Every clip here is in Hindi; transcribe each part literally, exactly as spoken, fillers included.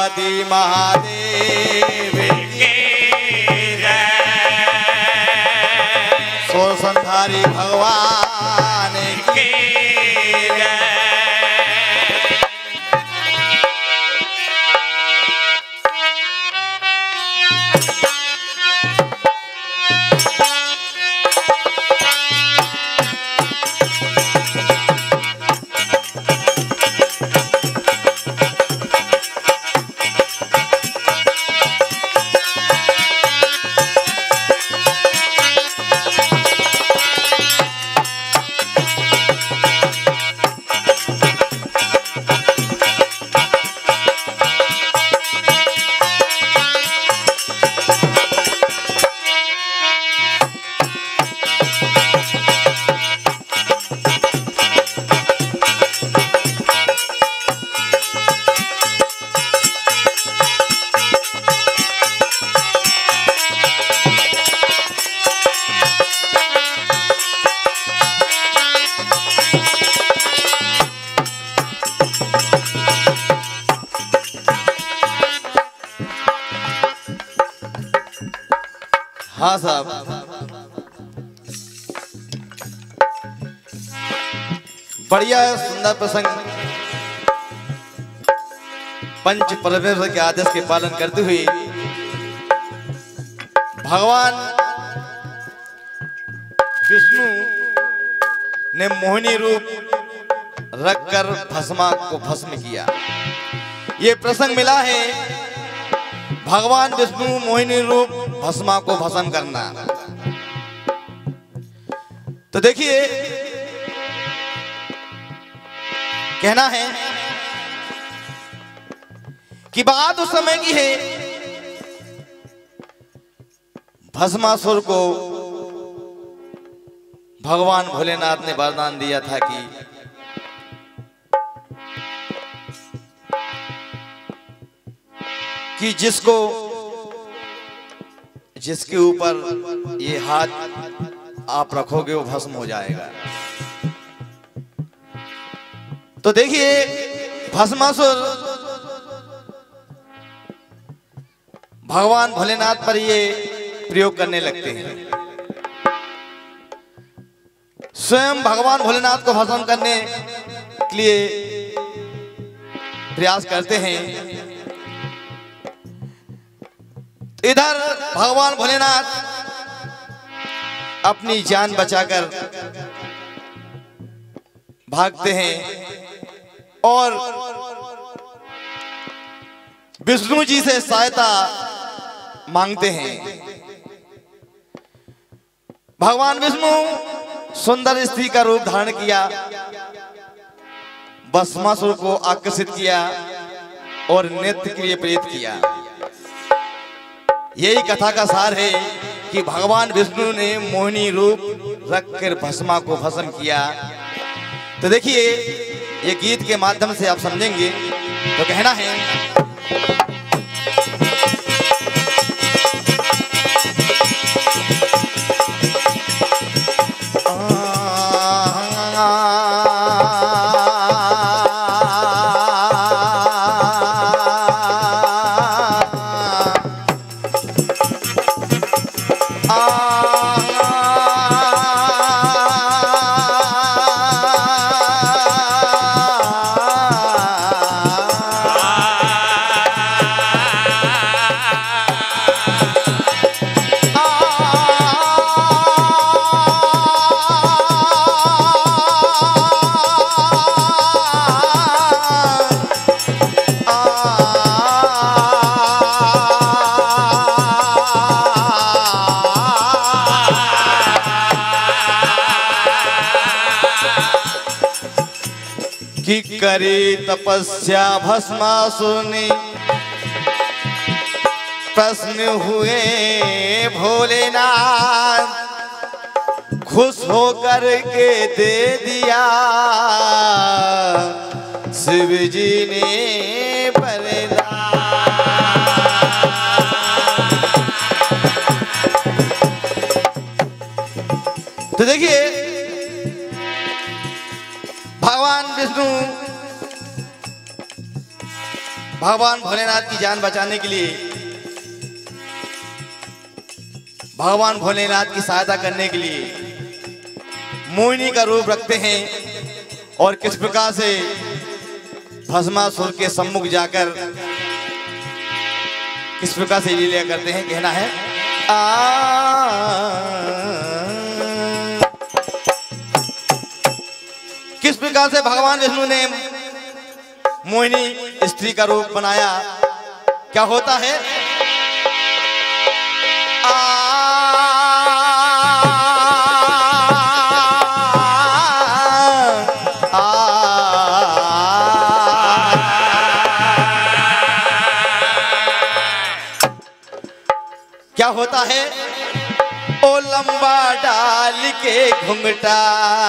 पार्वती महादेव की सोर संधारी भगवान की हाँ साहब, बढ़िया सुंदर प्रसंग। पंच परमेश्वर के आदेश के पालन करते हुए भगवान विष्णु ने मोहिनी रूप रखकर भस्मा को भस्म किया। ये प्रसंग मिला है भगवान विष्णु मोहिनी रूप भस्मा को भस्म करना। तो देखिए, कहना है कि बात उस समय की है भस्मासुर को भगवान भोलेनाथ ने वरदान दिया था कि कि जिसको जिसके ऊपर ये हाथ आप रखोगे वो भस्म हो जाएगा। तो देखिए, भस्मासुर भगवान भोलेनाथ पर ये प्रयोग करने लगते हैं। स्वयं भगवान भोलेनाथ को भस्म करने के लिए प्रयास करते हैं। इधर भगवान भोलेनाथ अपनी जान बचाकर भागते हैं और विष्णु जी से सहायता मांगते हैं। भगवान विष्णु सुंदर स्त्री का रूप धारण किया, भस्मासुर को आकर्षित किया और नृत्य के लिए प्रेरित किया। यही कथा का सार है कि भगवान विष्णु ने मोहिनी रूप रखकर भस्मा को भस्म किया। तो देखिए, ये गीत के माध्यम से आप समझेंगे। तो कहना है कि करे तपस्या भस्मासुर ने, प्रश्न हुए भोलेनाथ, खुश होकर के दे दिया शिव जी ने वरदान। तो देखिए, भगवान विष्णु भगवान भोलेनाथ की जान बचाने के लिए, भगवान भोलेनाथ की सहायता करने के लिए मोहिनी का रूप रखते हैं और किस प्रकार से भस्मासुर के सम्मुख जाकर किस प्रकार से लीला करते हैं। कहना है आ किस प्रकार से भगवान विष्णु ने मोहिनी स्त्री का रूप बनाया। क्या होता है आ, आ, क्या होता है ओ लंबा डाल के घुंघटा,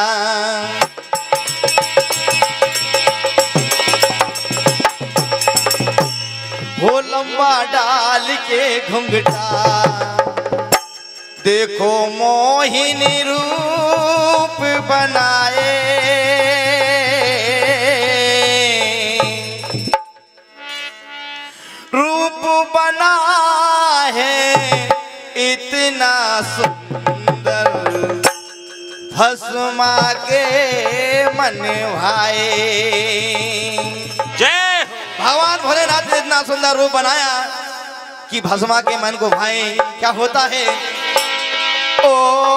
वो लंबा डाल के घुंघटा, देखो मोहिनी रूप बनाए, रूप बना है इतना सुंदर, भस्मा के मन भाए। जय भगवान भोलेनाथ ने इतना सुंदर रूप बनाया कि भस्मा के मन को भाए। क्या होता है ओ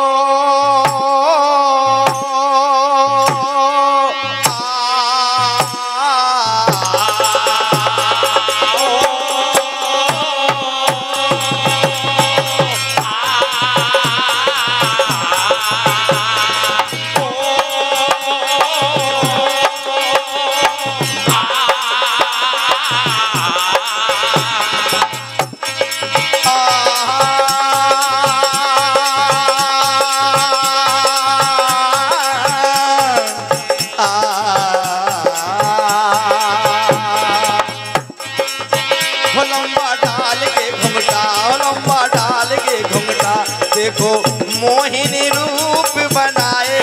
देखो मोहिनी रूप बनाए,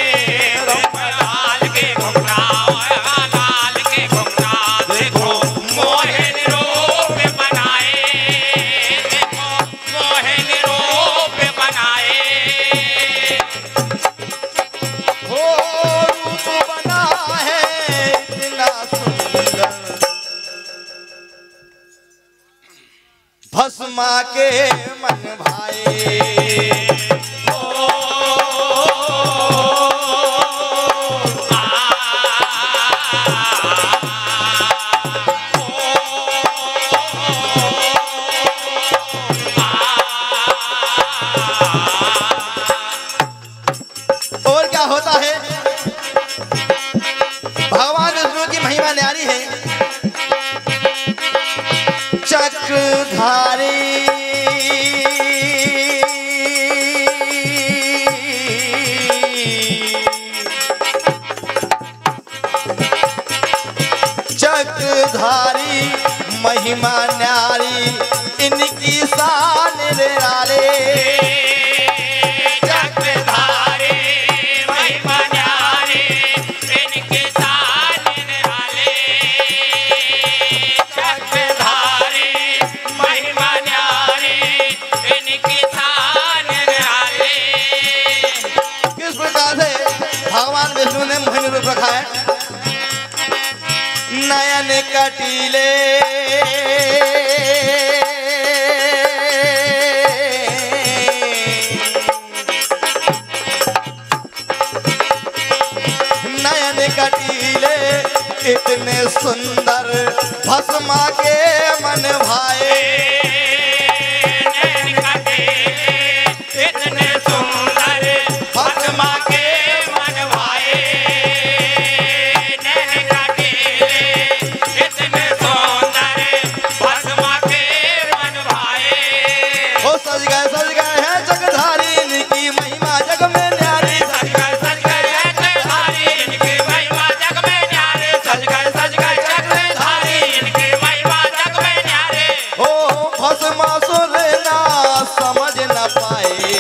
लाल के घुंघटा, लाल के घुंघटा, देखो मोहिनी रूप बनाए, देखो मोहिनी रूप बनाए, हो रूप बना है इतना सुंदर, भस्मा के मन भाए। और क्या होता है भगवान विष्णु की महिमा न्यारी है। चक्रधारी चक्रधारी महिमा न्यारी, इनकी शान निराले। चक्रधारी महिमा न्यारी, इनकी शान निराले, चक्रधारी महिमा न्यारी, इनकी शान निराले। किस प्रकार से भगवान विष्णु ने मोहिनी रूप रखा है। नयन कटीले नयन कटीले इतने सुंदर, भस्मा के मन भाए। नयन कटीले इतने सुंदर, भस्मा के मन भाए। नयन कटीले इतने सुंदर, भस्मा के मन भाए। ओ सज गए सज गए हैं जगधारी, इनकी महिमा जग में न्यारी। सज गए सज गए चक्रधारी, इनकी महिमा जग में न्यारे। सज गए सज गए चक्रधारी, इनकी महिमा जग में न्यारे। ओ भस्मासुर ना समझ न पाए,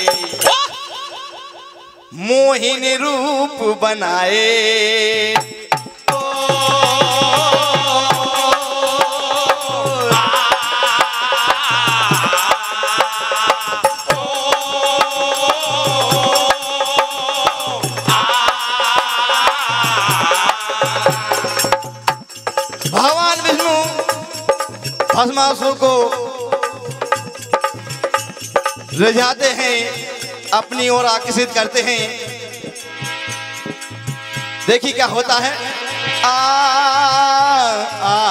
मोहिनी रूप बनाए। ओ भस्मासुर को रिझाते हैं, अपनी ओर आकर्षित करते हैं। देखिए क्या होता है। आ, आ, आ,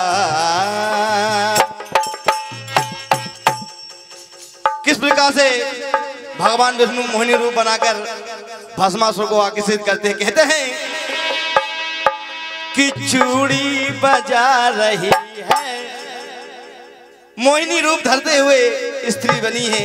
किस प्रकार से भगवान विष्णु मोहिनी रूप बनाकर भस्मासुर को आकर्षित करते हैं। कहते हैं कि चूड़ी बजा रही है, मोहिनी रूप धरते हुए स्त्री बनी है।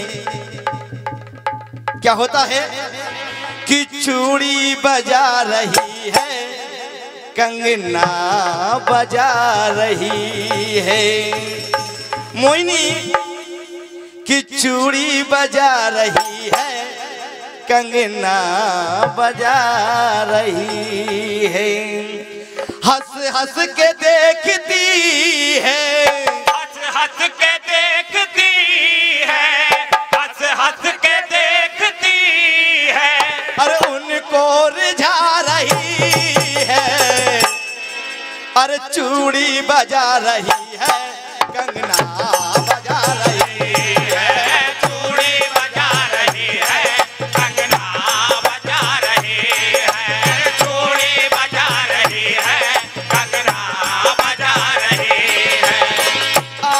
क्या होता है कि चूड़ी बजा रही है, कंगना बजा रही है। मोहिनी की चूड़ी बजा रही है, कंगना बजा रही है। हंस हंस के देखती है, हंस हंस के देखती है, हंस हंस के देखती है। अरे उनको रिझा रही है, अरे चूड़ी बजा रही है, कंगना बजा रही है। चूड़ी बजा रही है, कंगना बजा रही है। चूड़ी बजा रही है, कंगना बजा रही है। आ,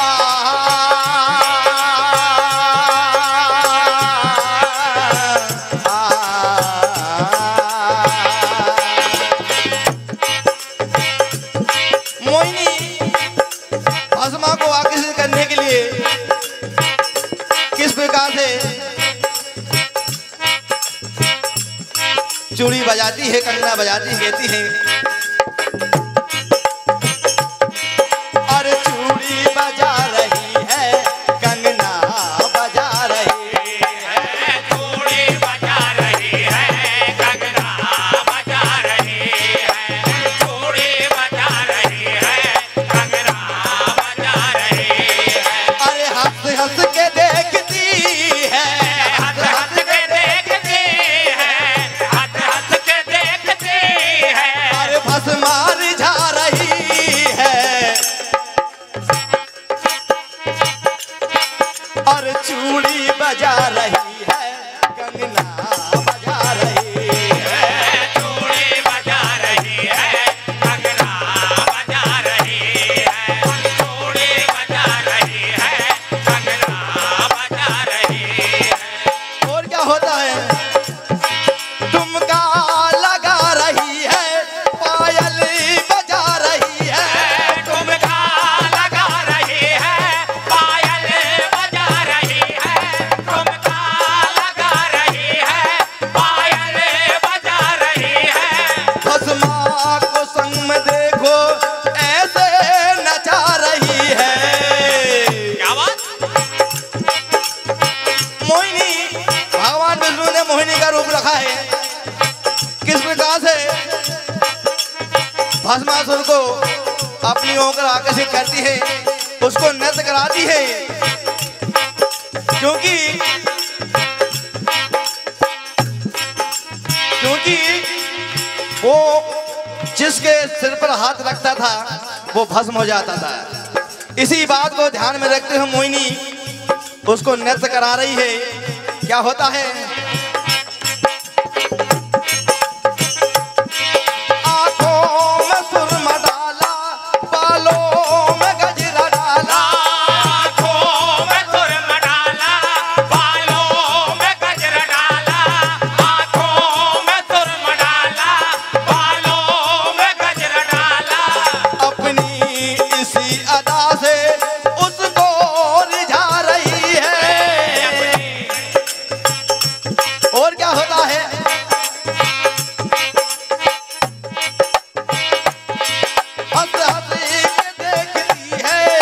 आ, मोहिनी भस्मा को आकर्षित करने के लिए किस प्रकार से चूड़ी बजाती है, कंगना बजाती है। कहती है अरे चूड़ी बजा रही है, कंगना बजा रही है। चूड़ी बजा रही है, कंगना बजा रही है। चूड़ी बजा रही है, कंगना बजा रही है। अरे हंस हंस के देखती है, हंस हंस के देखती है, हंस हंस के देखती है। अरे भस्मा रिझा रही है, और चूड़ी बजा रही है, कंगना बजा रही है। चूड़ी बजा रही है, कंगना बजा रही है। चूड़ी बजा रही है, कंगना बजा रही है। और क्या होता है, ठुमका लगा रही है, पायल बजा रही है। ठुमका लगा रही है, पायल बजा रही है। ठुमका लगा रही है, पायल बजा रही है। भस्मा को संग में देखो, ऐसे नचा रही है। क्या बात? मोहिनी, भगवान विष्णु ने मोहिनी का रूप रखा है। किस प्रकार से भस्मासुर को अपनी ओर आकर्षित करती है, उसको नृत्य कराती है। क्योंकि क्योंकि वो जिसके सिर पर हाथ रखता था वो भस्म हो जाता था। इसी बात को ध्यान में रखते हुए मोहिनी उसको नृत्य करा रही है। क्या होता है, आंखों में सुरमा डाला, बालों में गजरा डाला। आँखों में सुरमा डाला, बालों में गजरा डाला। आँखों में सुरमा डाला, बालों में गजरा डाला। अपनी इसी अदा से उसको रिझा रही है। और क्या होता है, हंस हंस के देखती है,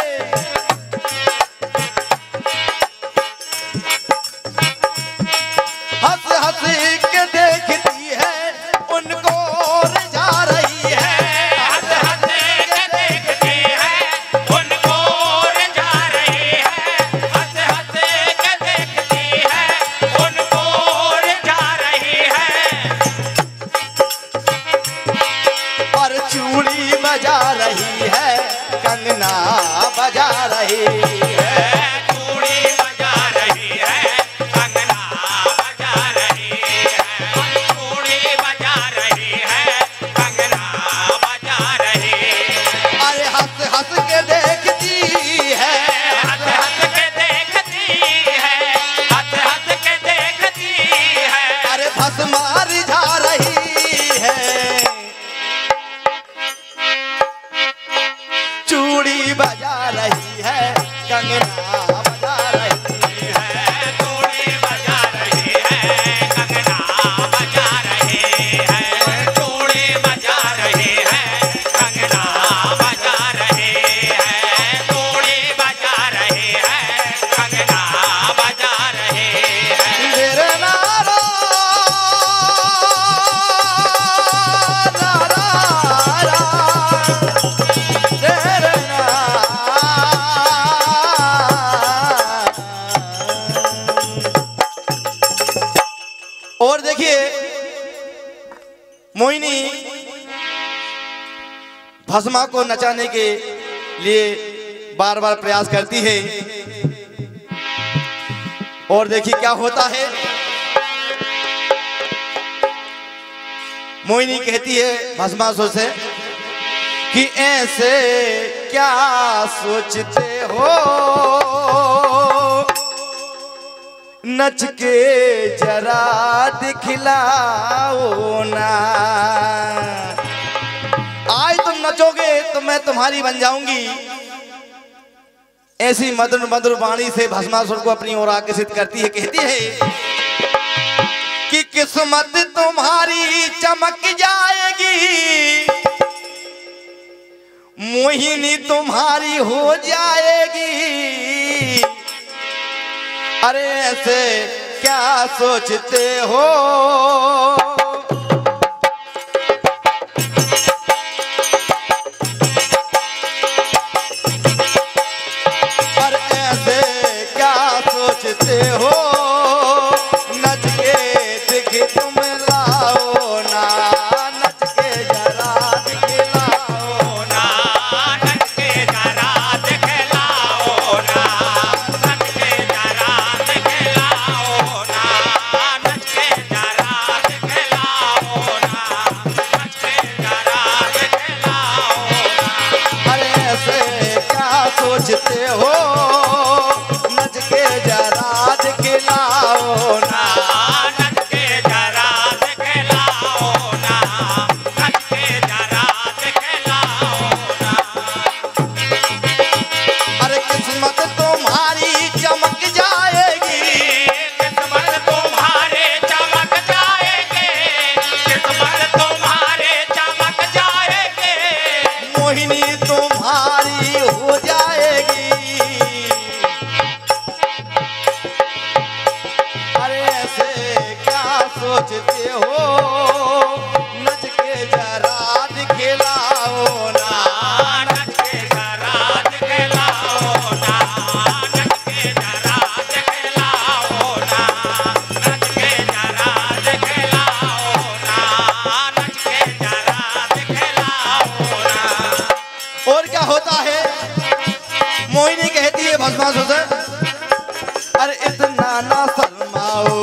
हंस हंस के देखती है, उनको रिझा रही है। हंस हंस के देखती है, उनको रिझा रही है। हंस हंस के देखती है, उनको रिझा रही और देखिए मोहिनी भस्मा को नचाने के लिए बार बार प्रयास करती है और देखिए क्या होता है। मोहिनी कहती है भस्मासुर से कि ऐसे क्या सोचते हो, नच के जरा दिखलाओ ना। आज तुम नचोगे तो मैं तुम्हारी बन जाऊंगी। ऐसी मधुर मधुर वाणी से भस्मासुर को अपनी ओर आकर्षित करती है। कहती है कि किस्मत तुम्हारी चमक जाएगी, मोहिनी तुम्हारी हो जाएगी। अरे ऐसे क्या सोचते हो, अरे ऐसे क्या सोचते हो, नच के दिख तुम लाओ ना, नच के जरा दिखलाओ ना, नच के जरा दिखलाओ ना, नच के जरा दिखलाओ ना, नच के जरा दिखलाओ ना, नच के जरा दिखलाओ ना। अरे ऐसे क्या सोचते हो, नच के जरा दिखलाओ ना। नच के जरा दिखलाओ ना, नच के जरा दिखलाओ ना। अरे किस्मत तुम्हारी चमक जाएगी, किस्मत तुम्हारे चमक जाएंगे, किस्मत तुम्हारे चमक जाएंगे। मोहिनी तुम्हारी हो जाएगी। अरे ऐसे क्या सोचते हो, नच के जरा दिखलाओ ना। नच के जरा दिखलाओ ना, नच के जरा दिखलाओ ना, नच के जरा दिखलाओ ना, नच के जरा दिखलाओ ना। और क्या होता है, मोहिनी कहती है भस्मासुर से, अरे इतना ना शर्माओ,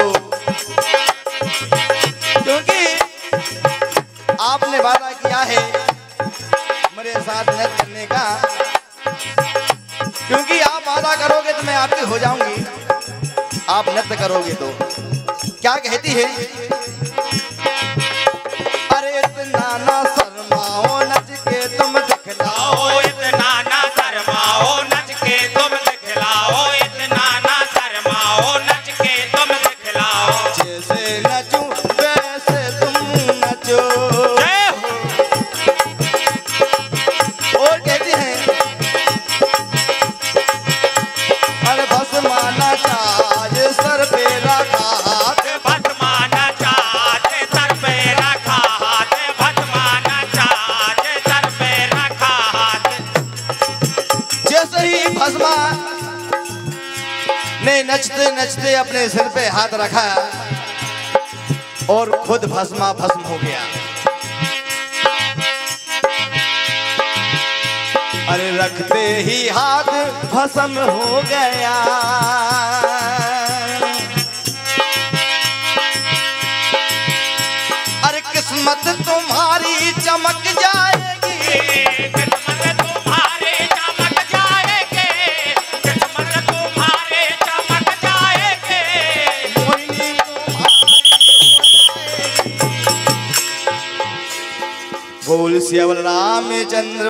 क्योंकि आपने वादा किया है मेरे साथ नृत्य करने का। क्योंकि आप वादा करोगे तो मैं आपकी हो जाऊंगी, आप नृत्य करोगे तो। क्या कहती है, अरे इतना ना शर्माओ, नच के तुम दिखलाओ। आओ इतना ना शर्माओ, नच के तुम दिखलाओ, इतना ना शर्माओ, नच के तुम दिखलाओ। जैसे नचूं वैसे तुम नचो। जय हो। और कहती हैं, अरे भस्मा नाचाज सर पे रखा हाथ, भस्मा नचात सर पे रखा हाथ, भस्मा नचात सर पे रखा हाथ। जैसे ही भस्मा ने नचते नचते अपने सिर पे हाथ रखा और खुद भस्मा भस्म हो गया। अरे रखते ही हाथ भस्म हो गया। अरे किस्मत तुम्हारी